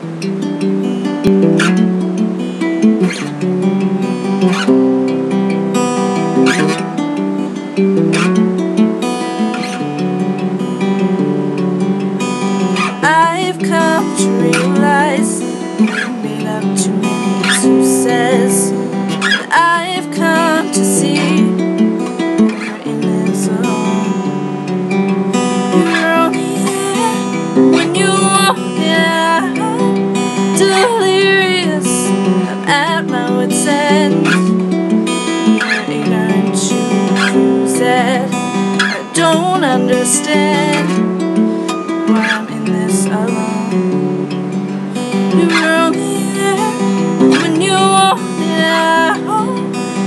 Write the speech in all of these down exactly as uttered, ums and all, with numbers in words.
I've come to realize I've made up too many excuses. I've come to see you're in this alone. You're only there when you want it. Delirious, I'm at my wit's end. You're ignorant, you use it. I don't understand why I'm in this alone. You're only there when you want it out.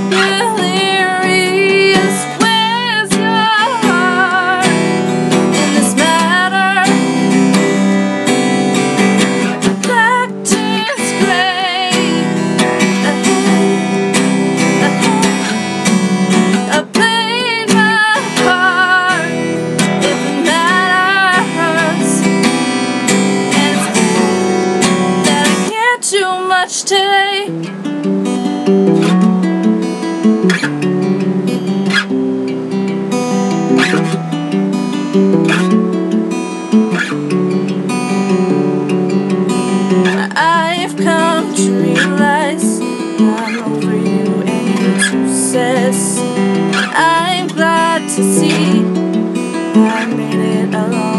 Delirious, where's your heart in this matter? Black turns gray ahead, ahead. I played my part. If it matters, and it's clear that I can't do much today. I've come to realize I'm over you and your excuses. I'm glad to see I made it alone.